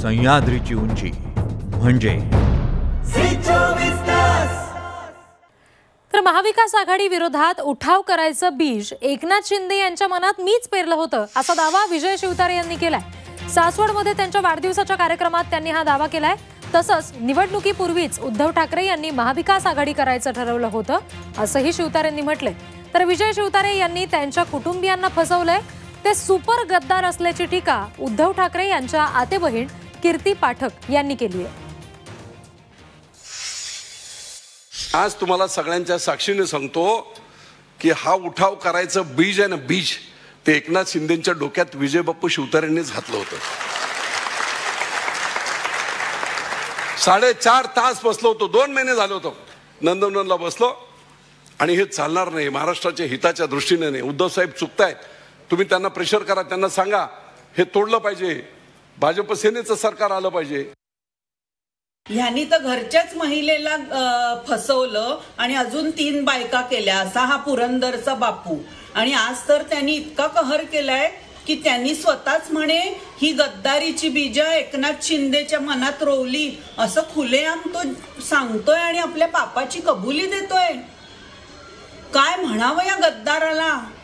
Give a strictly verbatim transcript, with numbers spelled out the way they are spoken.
सह्याद्रीची उंची म्हणजे तर महाविकास आघाडी विरोधात उठाव करायचं बीज एकनाथ शिंदे यांच्या मनात मीच पेरलं होतं असा दावा विजय शिवतारे यांनी केलाय। सासवडमध्ये त्यांच्या वाढदिवसाच्या कार्यक्रमात त्यांनी हा दावा केलाय। तसंच निवडणुकीपूर्वीच उद्धव ठाकरे यांनी महाविकास आघाडी करायचं ठरवलं होतं असंही शिवतारेंनी म्हटलंय। तर विजय शिवतारे यांनी त्यांच्या कुटुंबियांना फसवलंय, ते सुपर गद्दार असल्याची टीका उद्धव ठाकरे यांच्या आतेबहीण कीर्ती पाठक यांनी केली आहे। आज तुम्हाला सगळ्यांच्या साक्षीने सांगतो की हा उठाव करायचं बीज आहे ना, बीज ते एकनाथ शिंदेच्या डोक्यात विजय बाप्पू शिवतारेंनीच घातलं होतं। साडेचार तास बसलो होतो, दोन महिने झाले होतो नंदनवनला बसलो आणि हे चालणार नाही, महाराष्ट्राच्या हिताच्या दृष्टीने नाही, उद्धव साहेब चुकतायत, तुम्ही त्यांना प्रेशर करा, त्यांना सांगा हे तोडलं पाहिजे, भाजप सेनेचं सरकार आलं पाहिजे। ह्यांनी तर घरच्याच महिलेला फसवलं आणि अजून तीन बायका केल्या असा हा पुरंदरचा बापू। आणि आज तर त्यांनी इतका कहर केलाय की त्यांनी स्वतःच म्हणे ही गद्दारीची बीज एकनाथ शिंदेच्या मनात रोवली असं खुलेआम तो सांगतोय आणि आपल्या पापाची कबुली देतोय। काय म्हणावं या गद्दाराला।